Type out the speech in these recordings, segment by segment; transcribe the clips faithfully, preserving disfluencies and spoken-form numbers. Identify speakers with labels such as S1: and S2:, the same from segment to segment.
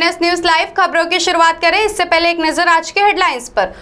S1: MNS news live खबरों की शुरुआत करें इससे पहले एक नजर आज के हेडलाइंस पर।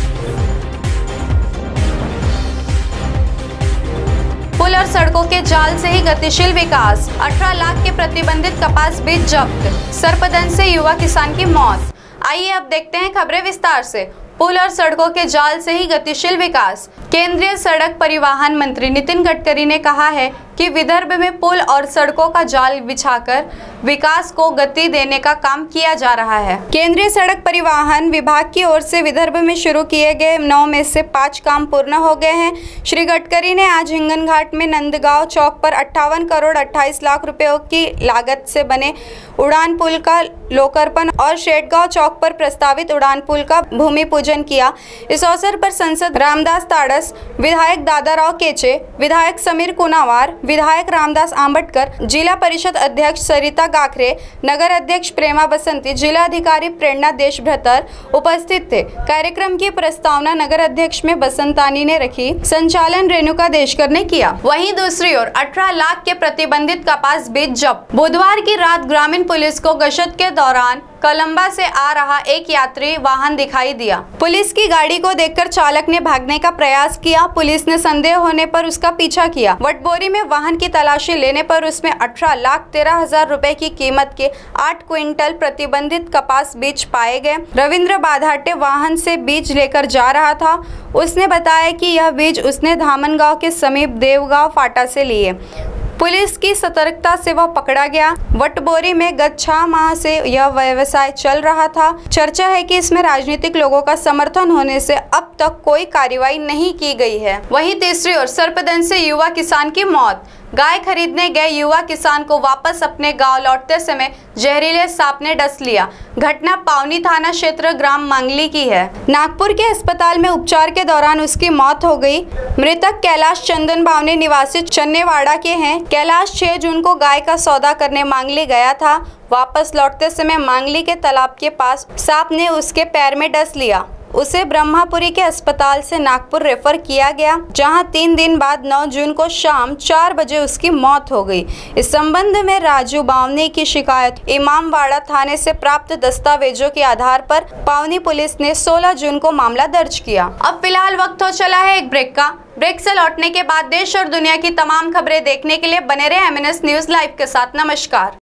S1: पुल और सड़कों के जाल से ही गतिशील विकास। अठारह लाख के प्रतिबंधित कपास बीज जब्त। सर्पदंश से युवा किसान की मौत। आइए अब देखते हैं खबरें विस्तार से। पुल और सड़कों के जाल से ही गतिशील विकास। केंद्रीय सड़क परिवहन मंत्री नितिन गडकरी ने कहा है कि विदर्भ में पुल और सड़कों का जाल बिछाकर विकास को गति देने का काम किया जा रहा है। केंद्रीय सड़क परिवहन विभाग की ओर से विदर्भ में शुरू किए गए नौ में से पाँच काम पूर्ण हो गए हैं। श्री गडकरी ने आज हिंगन घाट में नंदगांव चौक पर अट्ठावन करोड़ अट्ठाईस लाख रुपयों की लागत से बने उड़ान पुल का लोकार्पण और शेटगांव चौक पर प्रस्तावित उड़ान पुल का भूमि पूजन किया। इस अवसर पर सांसद रामदास ताड़स, विधायक दादाराव केचे, विधायक समीर कुनावार, विधायक रामदास आंबटकर, जिला परिषद अध्यक्ष सरिता गाखरे, नगर अध्यक्ष प्रेमा बसंती, जिला अधिकारी प्रेरणा देशभ्रतर उपस्थित थे। कार्यक्रम की प्रस्तावना नगर अध्यक्ष में बसंतानी ने रखी, संचालन रेणुका देशकर ने किया। वहीं दूसरी ओर अठारह लाख के प्रतिबंधित कपास बीज जब्त। बुधवार की रात ग्रामीण पुलिस को गश्त के दौरान कोलंबा से आ रहा एक यात्री वाहन दिखाई दिया। पुलिस की गाड़ी को देखकर चालक ने भागने का प्रयास किया। पुलिस ने संदेह होने पर उसका पीछा किया। वटबोरी में वाहन की तलाशी लेने पर उसमें अठारह लाख तेरह हजार रुपए की कीमत के आठ क्विंटल प्रतिबंधित कपास बीज पाए गए। रविंद्र बाधाटे वाहन से बीज लेकर जा रहा था। उसने बताया कि यह बीज उसने धामनगांव के समीप देवगांव फाटा से लिए। पुलिस की सतर्कता से वह पकड़ा गया। वटबोरी में गत छह माह से यह व्यवसाय चल रहा था। चर्चा है कि इसमें राजनीतिक लोगों का समर्थन होने से अब तक कोई कार्रवाई नहीं की गई है। वहीं तीसरी ओर सर्पदंश से युवा किसान की मौत। गाय खरीदने गए युवा किसान को वापस अपने गांव लौटते समय जहरीले सांप ने डस लिया। घटना पावनी थाना क्षेत्र ग्राम मांगली की है। नागपुर के अस्पताल में उपचार के दौरान उसकी मौत हो गई। मृतक कैलाश चंदन बावने निवासी चन्नेवाड़ा के हैं। कैलाश छह जून को गाय का सौदा करने मांगली गया था। वापस लौटते समय मांगली के तालाब के पास सांप ने उसके पैर में डस लिया। उसे ब्रह्मापुरी के अस्पताल से नागपुर रेफर किया गया, जहां तीन दिन बाद नौ जून को शाम चार बजे उसकी मौत हो गई। इस संबंध में राजू बावने की शिकायत इमामबाड़ा थाने से प्राप्त दस्तावेजों के आधार पर पावनी पुलिस ने सोलह जून को मामला दर्ज किया। अब फिलहाल वक्त हो चला है एक ब्रेक का। ब्रेक से लौटने के बाद देश और दुनिया की तमाम खबरें देखने के लिए बने रहे एमएनएस न्यूज लाइव के साथ। नमस्कार।